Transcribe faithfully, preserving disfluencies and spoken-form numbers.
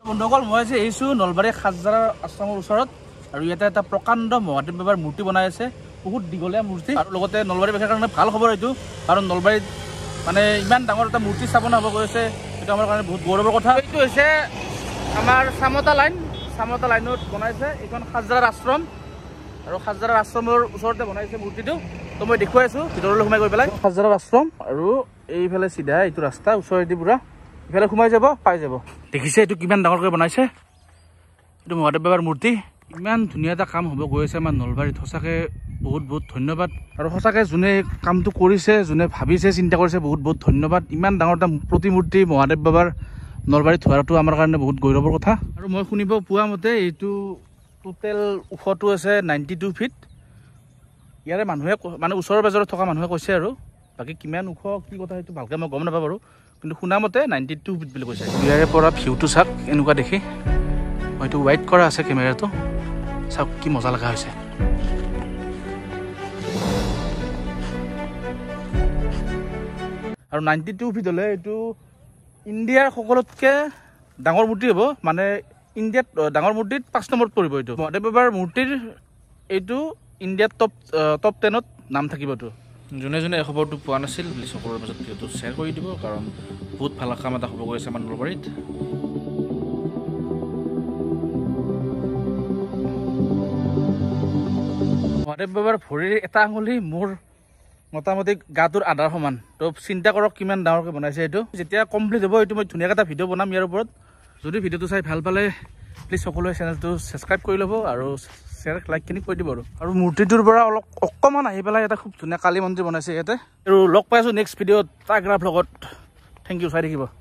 বন্ধুসকল মই যে এইছো নলবাৰী খাজজাৰা আশ্ৰমৰ ওচৰত আৰু ইয়াতে এটা প্ৰকাণ্ড মহাদেৱ বাবাৰ মূৰ্তি বনাই আছে বহুত দীঘলীয়া মূৰ্তি আৰু লগতে নলবাৰীবাসীৰ কাৰণে ভাল খবৰ এইটো কাৰণ নলবাৰীত মানে ইমান ডাঙৰ এটা মূৰ্তি স্থাপন হ'ব গৈছে এইটো আমাৰ কাৰণে বহুত গৌৰৱৰ কথা এইটো হৈছে আমাৰ চামতা লাইন চামতা লাইনত বনাইছে এইখন খাজজাৰা আশ্ৰম আৰু খাজজাৰা আশ্ৰমৰ ওচৰতে বনাইছে মূৰ্তিটো তো মই দেখুৱাই আছো ভিতৰলৈ সোমাই গৈ পেলাই খাজজাৰা আশ্ৰম আৰু এইফালে চিধা এইটো ৰাস্তা ওচৰেদি পুৰা ইফালে সোমাই যাব পাই যাব দেখিছে এইটো কিমান ডাঙৰকৈ বনাইছে এইটো মহাদেৱ বাবাৰ মূৰ্তি ইমান ধুনীয়া এটা কাম হ'ব গৈ আছে আমাৰ নলবাৰীত সঁচাকৈ বহুত বহুত ধন্যবাদ আৰু সঁচাকৈ যোনে কামটো কৰিছে যোনে ভাবিছে চিন্তা কৰিছে বহুত বহুত ধন্যবাদ ইমান ডাঙৰ এটা প্ৰতিমূৰ্তি মহাদেৱ বাবাৰ নলবাৰীত হোৱাটো আমাৰ কাৰণে বহুত গৌৰৱৰ কথা আৰু মই শুনিব পোৱা মতে এইটো টোটেল ওখটো আছে নাইণ্টি টু ফিট ইয়াৰে মানুহে মানে ওচৰৰ পাজৰত থকা মানুহে কৈছে আৰু বাকী কিমান ওখ কি কথা সেইটো ভালকৈ মই গম নাপাওঁ বাৰু কিন্তু শুনা মতে নাইণ্টি টু ফিট বুলি কৈছে ইয়াৰে পৰা ভিউটো চাওক এনেকুৱা দেখি হয়তো ৱাইট কৰা আছে কেমেৰাটো চাওক কি মজা লগা হৈছে আৰু নাইণ্টি টু ফিট হ'লে এইটো ইণ্ডিয়াৰ সকলোতকৈ ডাঙৰ মূৰ্তি হ'ব মানে ইণ্ডিয়াত ডাঙৰ মূৰ্তিত পাঁচ নম্বৰত পৰিব এইটো মহাদেৱ বাবাৰ মূৰ্তিৰ এইটো ইণ্ডিয়াত টপ টপ টেনত নাম থাকিবতো যোনে যোনে এই খবৰটো পোৱা নাছিল প্লিজ সকলোৰে মাজত ভিডিঅ'টো শ্বেয়াৰ কৰি দিব কাৰণ বহুত ভাল কাম এটা হ'ব গৈ আছে আমাৰ নলবাৰীত মহাদেৱ বাবাৰ ভৰিৰ এটা আঙুলি মোৰ মোটামুটি গাটোৰ আধাৰ সমান তো চিন্তা কৰক কিমান ডাঙৰকৈ বনাইছে এইটো যেতিয়া কমপ্লিট হ'ব এইটো মই ধুনীয়াকৈ এটা ভিডিঅ' বনাম ইয়াৰ ওপৰত যদি ভিডিঅ'টো চাই ভাল পালে প্লিজ সকলোৱে চেনেলটো ছাবস্ক্ৰাইব কৰি ল'ব আৰু শ্বেয়াৰ লাইকখিনি কৰি দিব আৰু আৰু মূৰ্তিটোৰ পৰা অলপ অকণমান আহি পেলাই এটা খুব ধুনীয়া কালী মন্দিৰ বনাইছে ইয়াতে আৰু লগ পাই আছোঁ নেক্সট ভিডিঅ'ত টাইগ্ৰাফ লগত থেংক ইউ চাই থাকিব